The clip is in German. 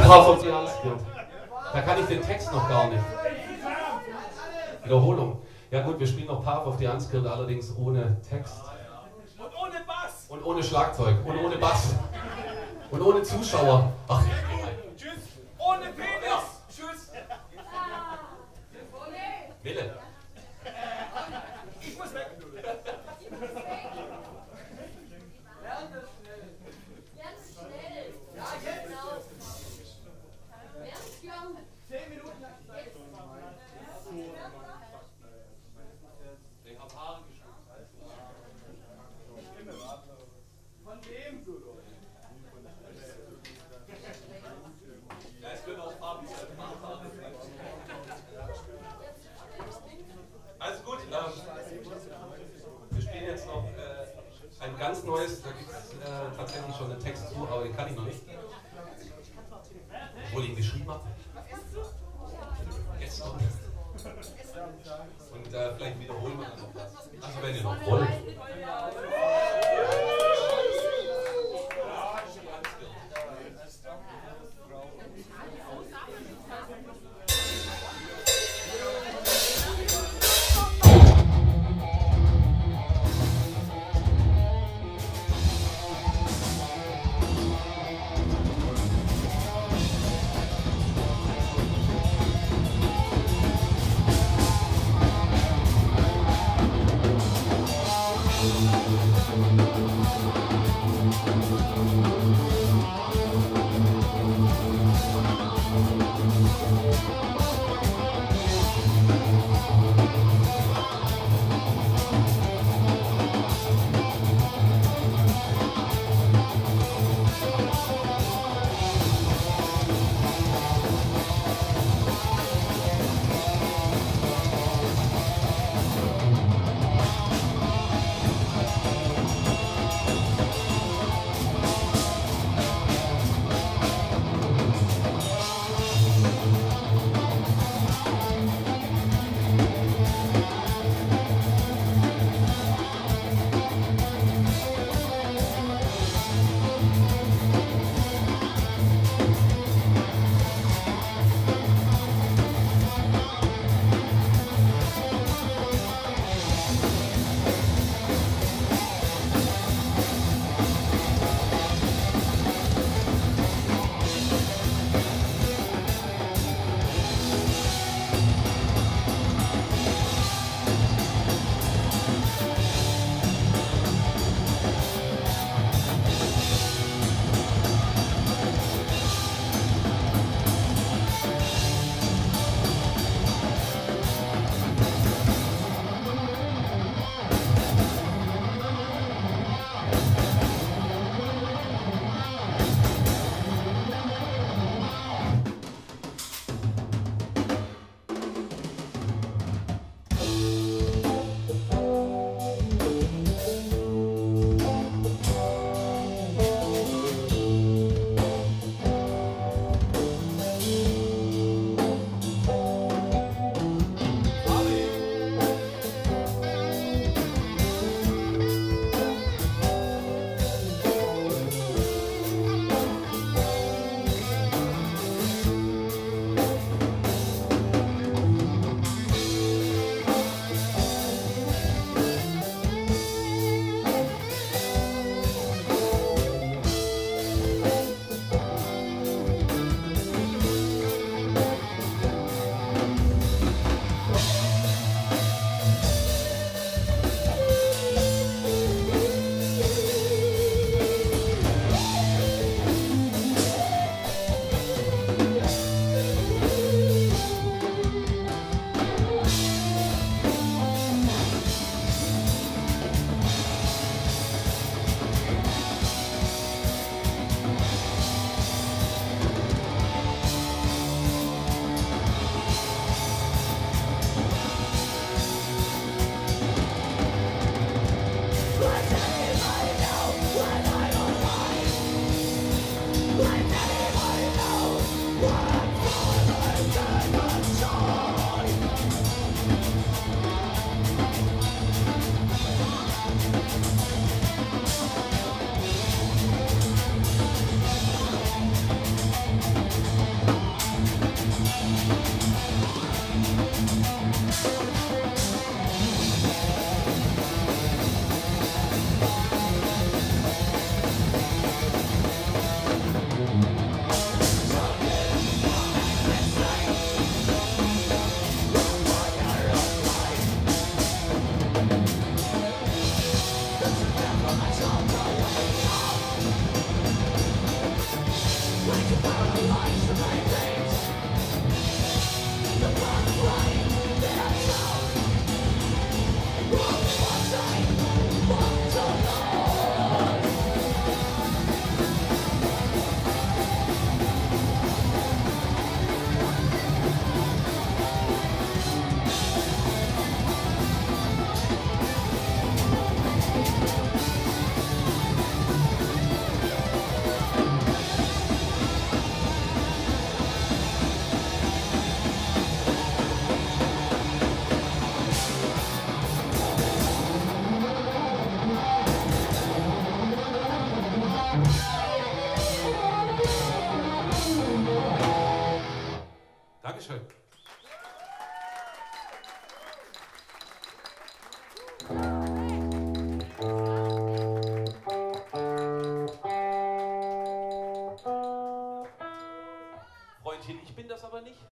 Path of the Unskilled. Da kann ich den Text noch gar nicht. Wiederholung. Ja gut, wir spielen noch Path of the Unskilled, allerdings ohne Text. Und ohne Bass. Und ohne Schlagzeug. Und ohne Bass. Und ohne Zuschauer. Ach. Tschüss. Ohne Penis. Tschüss. Wille. Ich muss weg. Ganz schnell. Ja, jetzt. 10 Minuten. Ich hab Haare geschnitten. Von wem? Ja, es können auch Farben sein. Also gut, wir spielen jetzt noch ein ganz neues, da gibt es tatsächlich schon einen Text zu, aber den kann ich noch nicht. Obwohl ich ihn geschrieben habe. Gestern. Und vielleicht wiederholen wir dann noch was. Also wenn ihr noch wollt. Dankeschön. Freundchen, ich bin das aber nicht.